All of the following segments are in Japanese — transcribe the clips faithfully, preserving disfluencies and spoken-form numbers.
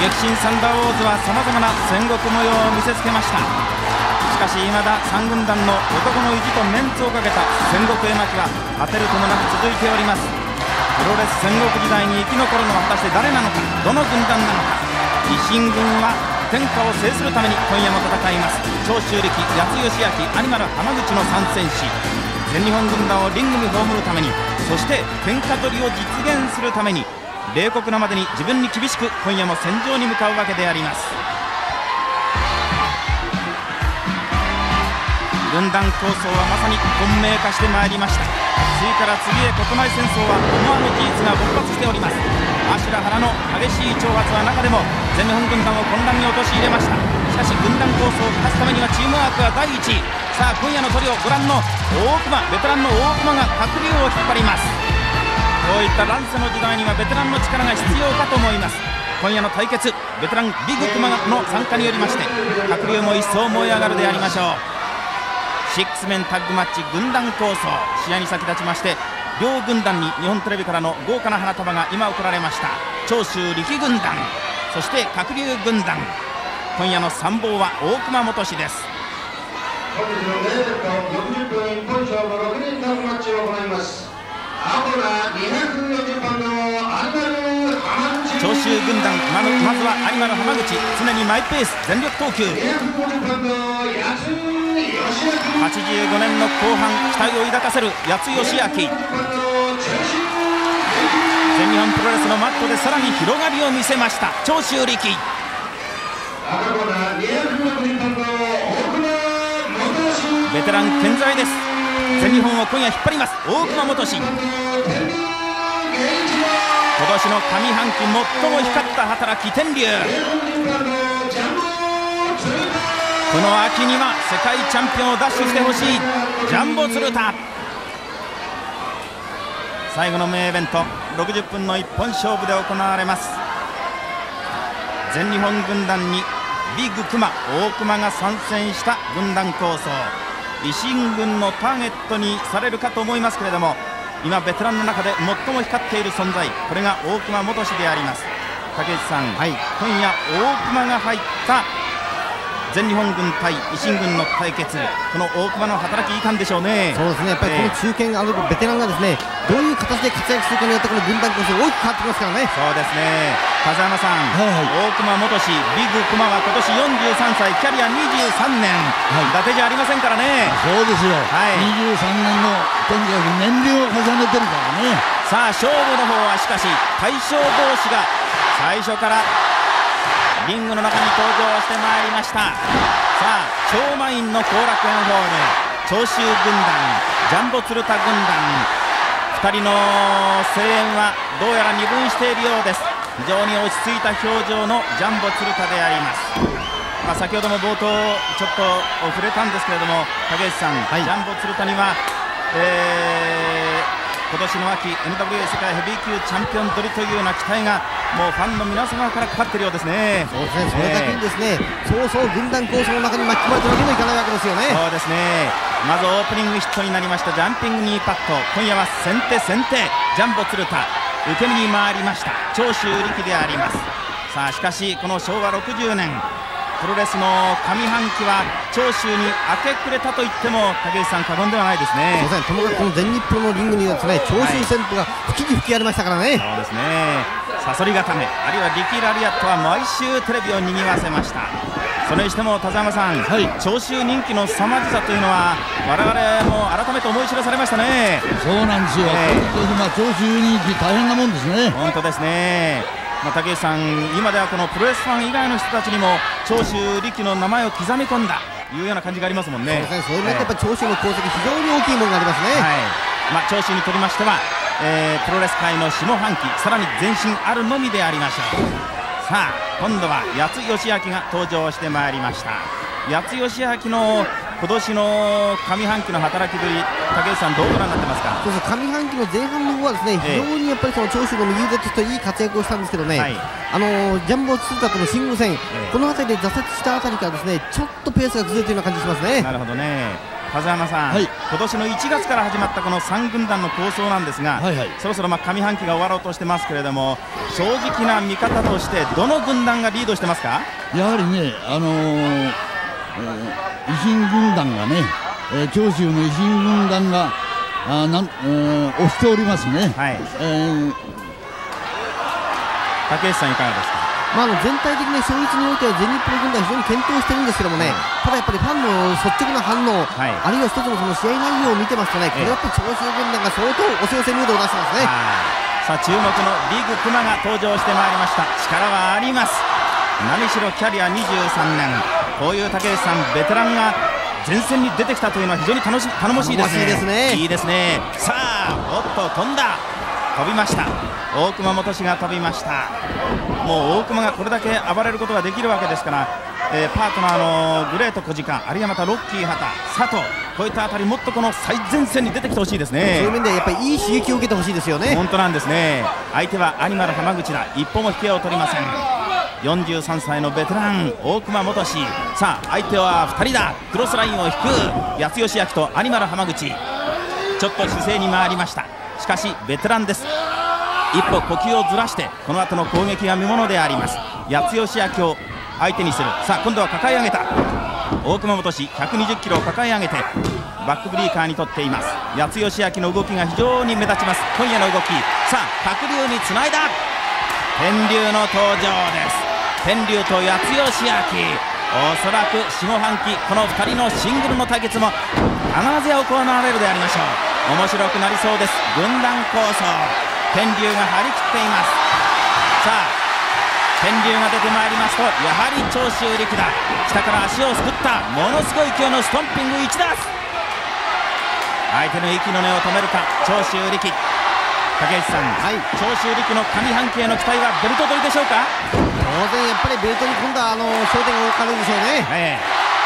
激震サンダーウォーズはさまざまな戦国模様を見せつけました。しかし未ださん軍団の男の意地とメンツをかけた戦国絵巻は果てることなく続いております。プロレス戦国時代に生き残るのは果たして誰なのか、どの軍団なのか。維新軍は天下を制するために今夜も戦います。長州力、八津義明、有丸浜口の参戦士、全日本軍団をリングに葬るために、そして天下取りを実現するために、冷酷なまでに自分に厳しく今夜も戦場に向かうわけであります。軍団構想はまさに混迷化してまいりました。次から次へ国内戦争は思わぬ事実が勃発しております。阿修羅原の激しい挑発は中でも全日本軍団を混乱に陥れました。しかし軍団構想を勝つためにはチームワークが第一位。さあ今夜のトリオ、ご覧の大熊、ベテランの大熊が鶴竜を引っ張ります。こういった乱世の時代にはベテランの力が必要かと思います。今夜の対決、ベテランビッグ熊の参加によりまして鶴竜も一層燃え上がるでありましょう。シックスメンタッグマッチ軍団構想、試合に先立ちまして両軍団に日本テレビからの豪華な花束が今送られました。長州力軍団、そして鶴竜軍団、今夜の参謀は大熊元氏です。 本日のメインイベントろくじゅっぷん一本勝負ろくにんタッグマッチを行います。青コーナーにひゃくよんじゅっばんの有丸浜口、 長州軍団、まずまずは有丸浜口、常にマイペース全力投球。 にひゃくごじゅっばんの八津はちじゅうごねんの後半期待を抱かせる八津義明、全日本プロレスのマットでさらに広がりを見せました長州力。ベテラン健在です。全日本を今夜引っ張ります大熊元氏。今年の上半期最も光った働き天竜、この秋には世界チャンピオンを奪取してほしいジャンボ鶴田。最後のメインイベントろくじゅっぷんの一本勝負で行われます。全日本軍団にビッグ熊大熊が参戦した軍団構想、維新軍のターゲットにされるかと思いますけれども、今ベテランの中で最も光っている存在、これが大熊元氏であります。竹内さん、はい、今夜大熊が入った全日本軍対維新軍の対決、この大熊の働きいかんでしょうね。 そうですね、やっぱりこの中堅あるベテランがですね、どういう形で活躍するかによってこの軍団構成大きく変わってきますからね。 そうですね、風山さん、はいはい、大熊元氏、ビッグ熊は今年よんじゅうさんさい、キャリアにじゅうさんねん、はい、伊達じゃありませんからね。 そうですよ、はい、にじゅうさんねんのとにかく年齢を重ねてるからね。 さあ勝負の方はしかし大将同士が最初からリングの中に登場してまいりました。さあ超満員の後楽園ホール、長州軍団、ジャンボ鶴田軍団、ふたりの声援はどうやら二分しているようです。非常に落ち着いた表情のジャンボ鶴田であります。まあ、先ほども冒頭ちょっと触れたんですけれども、竹内さん、はい、ジャンボ鶴田には、えー今年の秋 エヌダブリューエー 世界ヘビー級チャンピオン取りというような期待がもうファンの皆様からかかっているようですね。 そうですね、それだけにですね、そうそう軍団構想の中に巻き込まれてるわけにもいかないわけですよね。 そうですね、まずオープニングヒットになりましたジャンピングニーパット、今夜は先手先手ジャンボ鶴田、受け身に回りました長州力であります。さあしかしこのしょうわろくじゅうねんプロレスの上半期は長州に明け暮れたと言っても竹内さん過言ではないですね。 そうですね、ともかくこの全日本のリングにはですね、長州旋風が吹きに吹き荒れましたからね。 そうですね、サソリ固めあるいは力ラリアットは毎週テレビを賑わせました。それにしても田澤さん、はい、長州人気の凄まじさというのは我々も改めて思い知らされましたね。 そうなんですよ、えー、まあ長州人気大変なもんですね。 本当ですね。まあ、竹内さん、今ではこのプロレスファン以外の人たちにも長州力の名前を刻み込んだというような感じがありますもんね。 そうですね、そういう中でやっぱ長州の功績非常に大きいものがありますね。 はい、まあ、長州にとりましては、えー、プロレス界の下半期さらに前進あるのみでありましょう。さあ今度は八津義明が登場してまいりました。八津義明の今年の上半期の働きぶり、竹内さんどうご覧になってますか。 そうです、上半期の前半の方はですね、非常にやっぱりその長州の右腕としていい活躍をしたんですけどね、はい、あのジャンボ鶴田とのシングル戦、えー、この辺りで挫折したあたりからですね、ちょっとペースが崩れているような感じしますね。 なるほどね。 風山さん、はい、今年のいちがつから始まったこのさん軍団の構想なんですが、はいはい、そろそろまあ上半期が終わろうとしてますけれども、正直な見方としてどの軍団がリードしてますか？ やはりね、あのーえー、維新軍団がね、えー、長州の維新軍団があなん、えー、押しておりますね。はい、えー、 竹内さんいかがですか？ まあ、あの全体的に勝率においては全日本軍団非常に健闘してるんですけどもね、ただやっぱりファンの率直な反応、はい、あるいは一つのその試合内容を見てますとね、これやっぱり長州軍団が相当押せ押せムードを出してますね。 さあ注目のリーグ熊が登場してまいりました。力はあります。何しろキャリアにじゅうさんねん、こういう竹内さんベテランが前線に出てきたというのは非常に楽し頼もしいですね。いいですね。さあおっと飛んだ、飛びました。大熊本氏が飛びました。もう大熊がこれだけ暴れることができるわけですから、えー、パートナーのグレート小鹿、あるいはまたロッキー畑、佐藤、こういったあたりもっとこの最前線に出てきてほしいですね。 そういう面でやっぱりいい刺激を受けてほしいですよね。 本当なんですね。相手はアニマル浜口だ。一歩も引けを取りません。よんじゅうさんさいのベテラン大熊本氏、さあ相手はふたりだ。クロスラインを引く八津義明とアニマル浜口、ちょっと姿勢に回りました。しかしベテランです。一歩呼吸をずらしてこの後の攻撃が見ものであります。八津義明を相手にする。さあ今度は抱え上げた。大熊本氏ひゃくにじゅっキロを抱え上げてバックブリーカーに取っています。八津義明の動きが非常に目立ちます。今夜の動き、さあ白龍につないだ。天竜の登場です。天竜と八津義明、おそらくよん、ご半期このふたりのシングルの対決も必ずや行われるでありましょう。面白くなりそうです。軍団構想、天竜が張り切っています。さあ天竜が出てまいりますと、やはり長州力だ。下から足をすくったものすごい勢いのストンピングいち打。相手の息の根を止めるか長州力。竹内さん、はい、長州力の上半期への期待はベルト取りでしょうか？ 当然やっぱりベルトに今度はあの焦点が置かれるでしょうね。はい、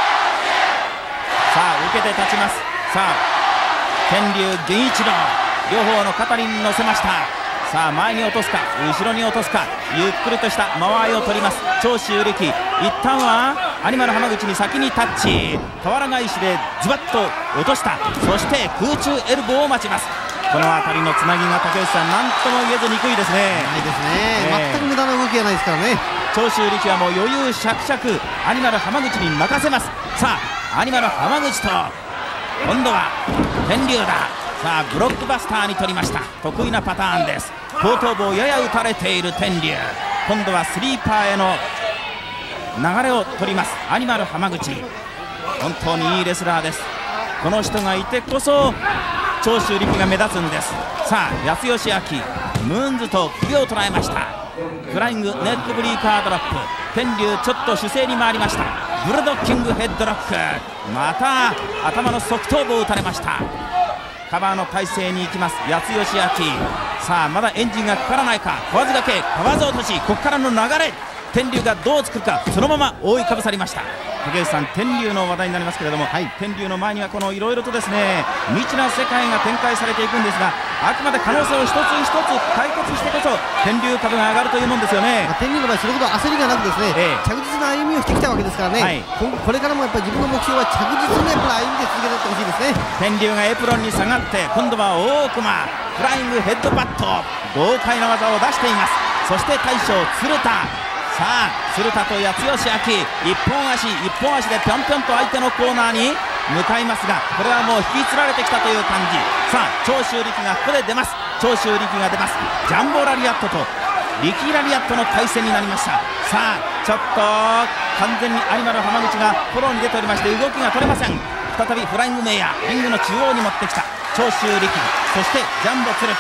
さあ受けて立ちます。さあ天竜源一郎、両方の肩に乗せました。さあ前に落とすか後ろに落とすか、ゆっくりとした間合いを取ります長州力。一旦はアニマル浜口に先にタッチ、俵返しでズバッと落とした。そして空中エルボーを待ちます。この辺りのつなぎが竹内さん、何とも言えずにくいですね。 ないですね、えー、全く無駄な動きがないですからね。 長州力はもう余裕しゃくしゃくアニマル浜口に任せます。さあアニマル浜口と今度は天竜だ。さあブロックバスターに取りました。得意なパターンです。後頭部をやや打たれている天竜、今度はスリーパーへの流れを取りますアニマル浜口。本当にいいレスラーです。この人がいてこそ長州力が目立つんです。さあ八津義明、ムーンズと首を捉えました。フライングネックブリーカードロップ、天竜ちょっと姿勢に回りました。ブルドッキングヘッドロック、また頭の側頭部を打たれました。カバーの体勢に行きます八津義明。さあまだエンジンがかからないか、小技がけパワーズ落とし、ここからの流れ、天竜がどう作るか、そのまま覆いかぶさりました。竹内さん、天竜の話題になりますけれども、はい、天竜の前にはこのいろいろとですね未知な世界が展開されていくんですが、あくまで可能性を一つ一つ解決してこそ天竜株が上がるというもんですよね。 まあ、天竜の場合それほど焦りがなくですね、ええ、着実な歩みをしてきたわけですからね、はい、今後これからもやっぱり自分の目標は着実にやっぱり歩みで続けていってほしいですね。 天竜がエプロンに下がって今度は大熊フライングヘッドパット、豪快な技を出しています。そして大将鶴田、さあ鶴田と八津義明、一本足一本足でぴょんぴょんと相手のコーナーに向かいますが、これはもう引きつられてきたという感じ。さあ長州力がここで出ます。長州力が出ます。ジャンボラリアットと力ラリアットの対戦になりました。さあちょっと完全にアニマル浜口がフォローに出ておりまして動きが取れません。再びフライングメイヤーリングの中央に持ってきた長州力、そしてジャンボ鶴田。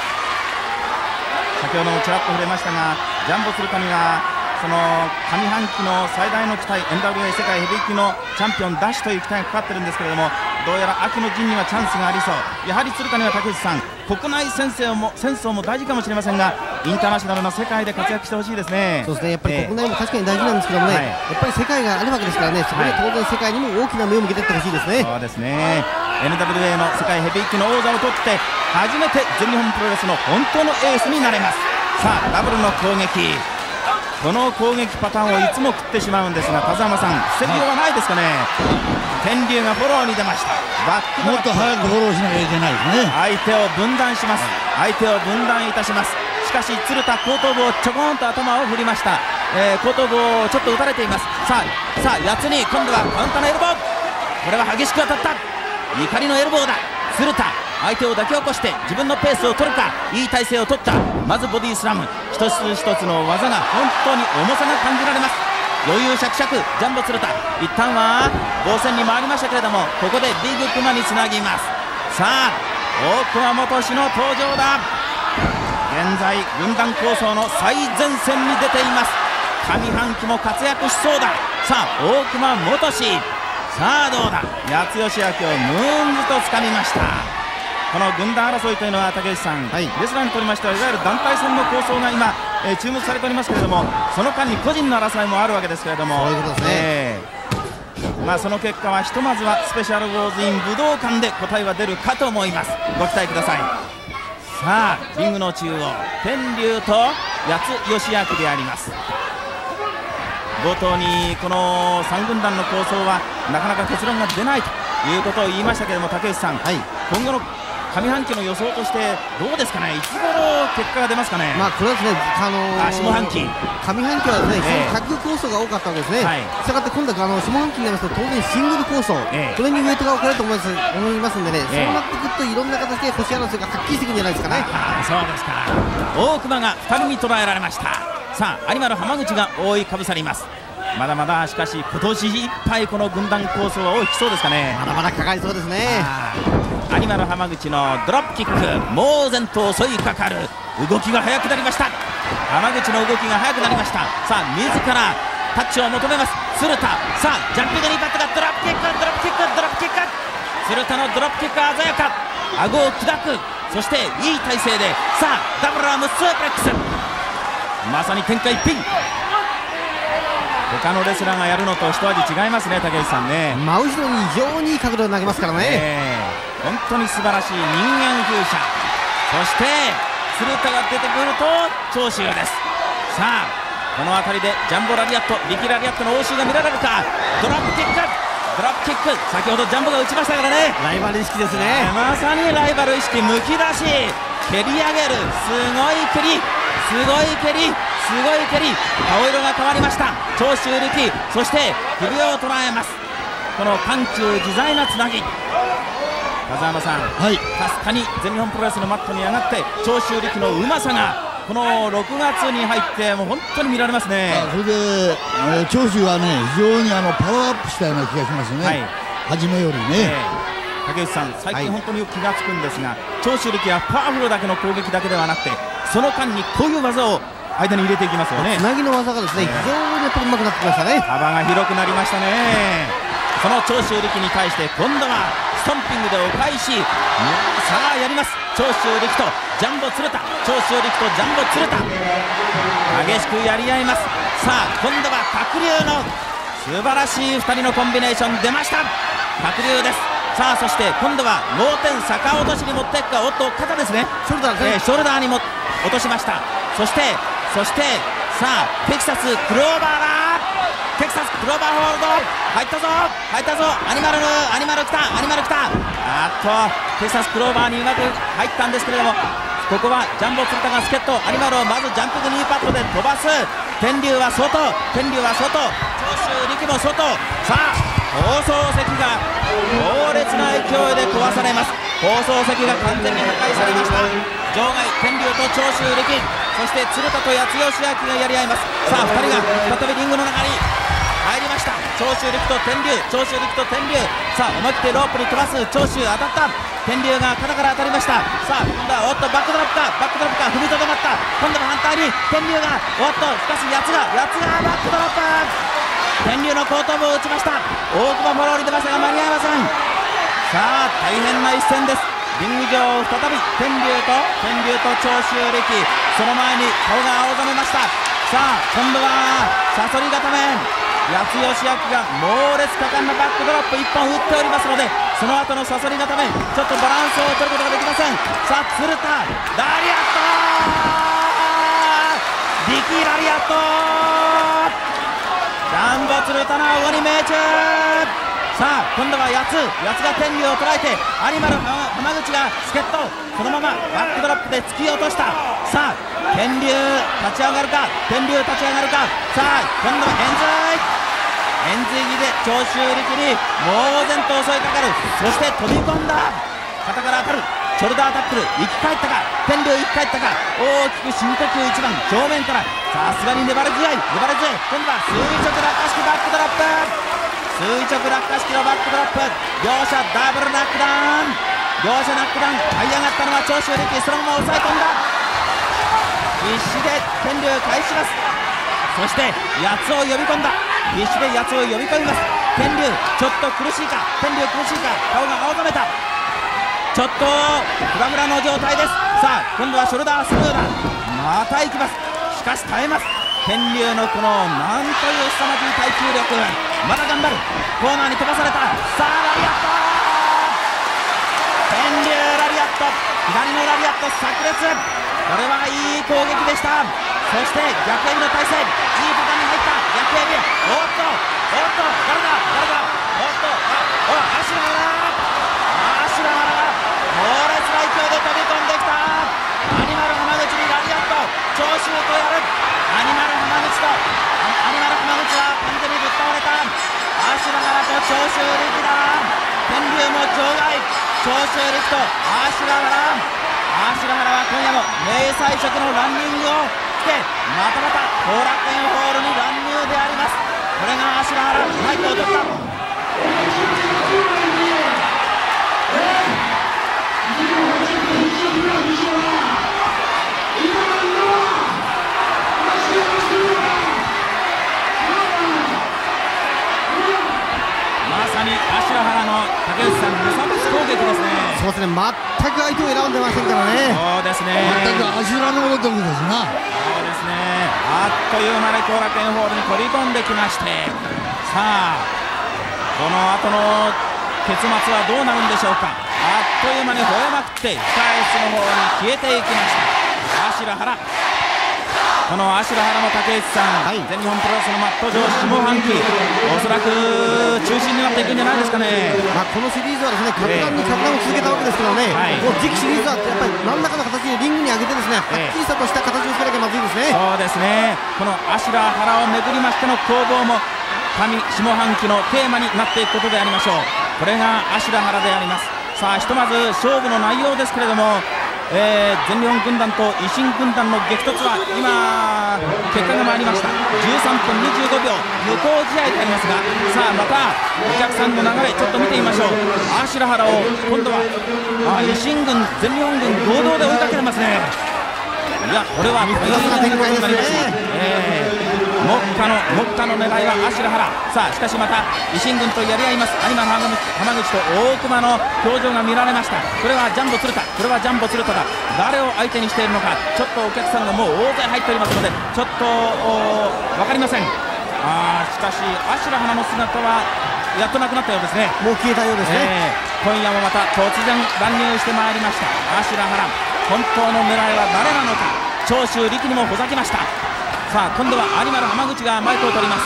先ほどもちらっと触れましたが、ジャンボ鶴田にはその上半期の最大の期待 エヌダブリューエー 世界ヘビー級のチャンピオンダッシュという期待がかかってるんですけれども、どうやら秋の陣にはチャンスがありそう。やはり鶴田には竹内さん、国内戦争も戦争も大事かもしれませんが、インターナショナルの世界で活躍してほしいですね。 そうですね、やっぱり国内も確かに大事なんですけどもね、はい、やっぱり世界があるわけですからね、そこで当然世界にも大きな目を向けていってほしいですね。 そうですね、 エヌダブリューエー の世界ヘビー級の王座を取って初めて全日本プロレスの本当のエースになれます。さあダブルの攻撃、 この攻撃パターンをいつも食ってしまうんですが、風間さん、防ぎようはないですかね。天竜がフォローに出ました。バックドロップ、 もっと早くフォローしなきゃいけないですね。 相手を分断します。相手を分断いたします。しかし鶴田、後頭部をちょこんと頭を振りました。えー、後頭部をちょっと打たれています。さあさあ、やつに今度はカウンターのエルボー、これは激しく当たった。怒りのエルボーだ。鶴田、相手を抱き起こして自分のペースを取るか。いい体勢を取った。まずボディスラム、一つ一つの技が本当に重さが感じられます。余裕しゃくしゃく、ジャンボ鶴田、一旦は防戦に回りましたけれども、ここでビッグクマにつなぎます。さあ大熊元志の登場だ。現在軍団抗争の最前線に出ています。上半期も活躍しそうだ。さあ大熊元志、さあどうだ。八代志明をムーンズとつかみました。この軍団争いというのは竹内さん、はい、レスラーにとりましてはいわゆる団体戦の構想が今、えー、注目されておりますけれども、その間に個人の争いもあるわけですけれども、 そういうことですね、 えーまあ、その結果はひとまずはスペシャルウォーズイン武道館で答えは出るかと思います。ご期待ください。さあリングの中央、天竜と八津義明であります。冒頭にこのさん軍団の構想はなかなか結論が出ないということを言いましたけれども、竹内さん、はい、今後の上半期の予想としてどうですかね。いつ頃結果が出ますかね。 まあこれはですね、あのー、 あ下半期上半期はですね、非常にタッグ構想が多かったわけですね。したがって今度はあの下半期になりますと当然シングル構想、ええ、これにウエイトが置かれると思います思いますんでね、ええ、そうなってくるといろんな形で星争いがはっきりしてくるんじゃないですかね。 あそうですか。大熊がふたりに捉えられました。さあ有馬の浜口が覆いかぶさります。まだまだしかし今年いっぱいこの軍団構想は大きそうですかね。 まだまだかかりそうですね。 有馬の浜口のドロップキック、猛然と襲いかかる。動きが速くなりました。浜口の動きが速くなりました。さあ自らタッチを求めます鶴田。さあジャンピングにパットがドロップキック、ドロップキック、ドロップキック、鶴田のドロップキック鮮やか。顎を砕く。そしていい体勢でさあダブルアームスープレックス、まさに天下一品。他のレスラーがやるのと一味違いますね、竹内さんね。 真後ろに非常にいい角度で投げますからね、 えー、本当に素晴らしい人間風車。そして鶴田が出てくると長州です。さあこの辺りでジャンボラリアット、力ラリアットの応酬が見られるか。ドロップキック、ドロップキック、先ほどジャンボが打ちましたからね。 ライバル意識ですね。 まさにライバル意識むき出し。蹴り上げる、すごい蹴り、すごい蹴り、すごい蹴り。顔色が変わりました長州力。そして首を捉えます。この緩急自在なつなぎ。風間さん、 はい、 かすかに全日本プロレスのマットに上がって長州力のうまさがこのろくがつに入ってもう本当に見られますね。 それで、えー、長州はね非常にあのパワーアップしたような気がしますね、はい、初めよりね、えー、竹内さん最近本当によく気がつくんですが、はい、長州力はパワフルだけの攻撃だけではなくてその間にこういう技を間に入れていきますよね。 つなぎの技がですね、えー、非常にやっぱりうまくなってきましたね。 幅が広くなりましたね。その長州力に対して今度はストンピングでお返し。さあやります長州力とジャンボ鶴田、長州力とジャンボ鶴田激しくやり合います。さあ今度は鶴竜の素晴らしいふたりのコンビネーション出ました。鶴竜です。さあそして今度は脳天逆落としに持っていくか。おっと肩ですね、 ショルダーですね、 えー、ショルダーにも落としました。そしてそしてさあテキサスクローバーだ。テキサスクローバーホールド入ったぞ入ったぞ。アニマルアニマル来たアニマル来た。あっとテキサスクローバーにうまく入ったんですけれども、ここはジャンボ鶴田が助っ人。アニマルをまずジャンプグニーパッドで飛ばす。天竜は外、天竜は外、長州力も外。さあ放送席が猛烈な勢いで壊されます。放送席が完全に破壊されました。場外天竜と長州力、そして鶴田と八津義明がやり合います。さあふたりが再びリングの中に入りました。長州力と天竜、長州力と天竜。さあ思い切ってロープに飛ばす長州。当たった。天竜が肩から当たりました。さあ今度はおっとバックドロップかバックドロップか踏みとどまった。今度は反対に天竜がおっとしかし八つが八つがバックドロップ。天竜の後頭部を打ちました。大久保フォローに出ましたが間に合いません。さあ大変な一戦です。リング上再び天竜と天竜と長州力。その前に顔が青ざめました。さあ今度はサソリ固め。八津義明が猛烈果敢なバックドロップいっぽん打っておりますので、その後のサソリ固めちょっとバランスを取ることができません。さあ鶴田ラリアット力ラリアット、ジャンボ鶴田の顎に命中。さあ今度は八つ八つが天竜を捉えて、アニマル浜口が助っ人、そのままバックドロップで突き落とした。さあ天竜立ち上がるか、天竜立ち上がるか。さあ今度は円髄円髄儀で長州力に猛然と襲いかかる。そして飛び込んだ、肩から当たるショルダータックル、生き返ったか、天竜生き返ったか。大きく深呼吸いちばん正面から、さすがに粘り強い粘り強い。今度は垂直落下式バックドロップ、垂直落下式のバックドロップ、両者ダブルナックダウン、両者ナックダウン。這い上がったのは長州力、そのまま抑え込んだ。必死で天竜返します。そして八つを呼び込んだ、必死で八つを呼び込みます。天竜ちょっと苦しいか、天竜苦しいか、顔が青ざめた、ちょっとフラフラの状態です。さあ今度はショルダースムーだ、また行きます。しかし耐えます。天竜のこのなんという凄まじい耐久力、まだ頑張る。コーナーに飛ばされた。さあラリアット、天竜ラリアット、左のラリアット炸裂、これはいい攻撃でした。そして逆エビの体勢、いいパターンに入った逆エビ、おっとおっと誰だ誰だ、おっとあおい足が足が猛烈な勢いで飛び込んできた。アニマル浜口にラリアット、長州とやる。アニマル浜口とアニマル浜口は完全にぶっ倒れた。足原と長州力だ。天竜も場外、長州力と足原。足原は今夜も明細色のランニングをつけ、またまた後楽園ホールに乱入であります。これが足原、マイクを取った。まさに足原の竹内さん、無差別攻撃ですね。 そうですね、全く相手を選んでませんからね。 そうですね、 全く足裏のごとくですな。 そうですね、あっという間に後楽園ホールに飛び込んできまして、さあこの後の結末はどうなるんでしょうか。あっという間に吠えまくって控え室の方に消えていきました。足原、この足原の竹内さん、はい、全日本プロレスのマット上下半期、おそらく中心になっていくんじゃないですかね。 まあ、このシリーズはですね、格段に格段を続けたわけですけどね、はい、もう次期シリーズはやっぱり何らかの形でリングに上げてですね、はっきりしたとした形をつけなきゃまずいですね。 そうですね、この足原原をめぐりましての攻防も上下半期のテーマになっていくことでありましょう。これが足原原であります。さあひとまず勝負の内容ですけれども、えー、全日本軍団と維新軍団の激突は今結果が参りました。じゅうさんぷんにじゅうごびょう無効試合でありますが、さあまたお客さんの流れちょっと見てみましょう。足原原を今度はあ維新軍全日本軍合同で追いかけてますね。いやこれは大変なことになりました。えー目下の目下の狙いは足原原。さあしかしまた維新軍とやり合います。アニマル浜口と大熊の表情が見られました。これはジャンボ鶴田、これはジャンボ鶴田だ。誰を相手にしているのか、ちょっとお客さんがもう大勢入っておりますのでちょっと分かりません。あしかし足原原の姿はやっとなくなったようですね。 もう消えたようですね、 えー、今夜もまた突然乱入してまいりました足原原。本当の狙いは誰なのか。長州力にもほざきました。さあ今度はアニマル浜口がマイクを取ります。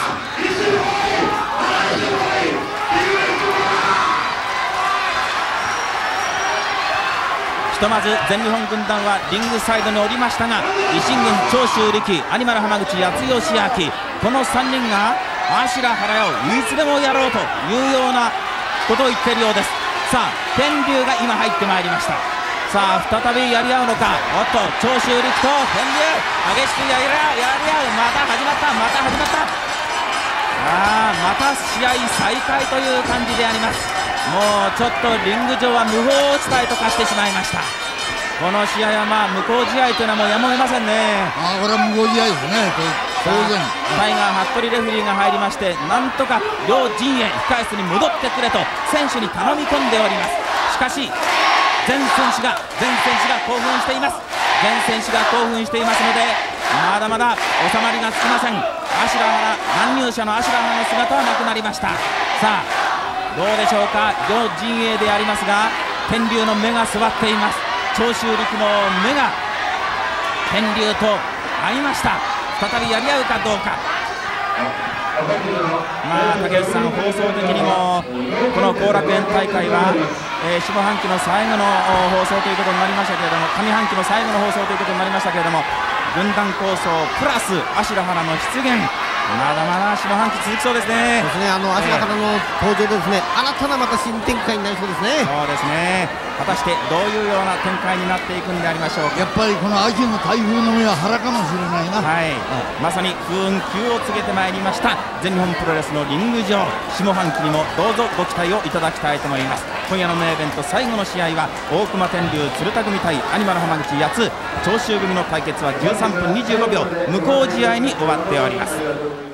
ひとまず全日本軍団はリングサイドにおりましたが、維新軍長州力、アニマル浜口、八津義明、このさんにんが足原原をいつでもやろうというようなことを言っているようです。さあ天竜が今入ってまいりました。さあ再びやり合うのか。おっと長州力と天竜激しくやり合うやり合う。また始まったまた始まった。ああまた試合再開という感じであります。もうちょっとリング上は無法地帯と化してしまいました。この試合はまあ無効試合というのはもうやむを得ませんね。 ああこれは無効試合ですね。当然タイガー服部レフェリーが入りまして、なんとか両陣営控え室に戻ってくれと選手に頼み込んでおります。しかし全選手が全選手が興奮しています。全選手が興奮していますのでまだまだ収まりがつきません。足原原乱入者の足原原の姿はなくなりました。さあどうでしょうか。両陣営でありますが天竜の目が座っています。長州力の目が天竜と合いました。 再びやり合うかどうか。まあ竹内さん、放送的にもこの後楽園大会は、えー、下半期の最後の放送ということになりましたけれども、上半期の最後の放送ということになりましたけれども、軍団構想プラス芦原の出現、まだまだ下半期続きそうですね。 そうですね、あの芦原の登場でですね、新たなまた新展開になりそうですね。 そうですね。果たしてどういうような展開になっていくんでありましょうか。 やっぱりこの秋の台風の目は腹かもしれないな。 はい、まさに風雲急を告げてまいりました全日本プロレスのリング上、下半期にもどうぞご期待をいただきたいと思います。今夜の名イベント最後の試合は大隈天竜鶴田組対アニマル浜口八つ長州組の対決はじゅうさんぷんにじゅうごびょう無効試合に終わっております。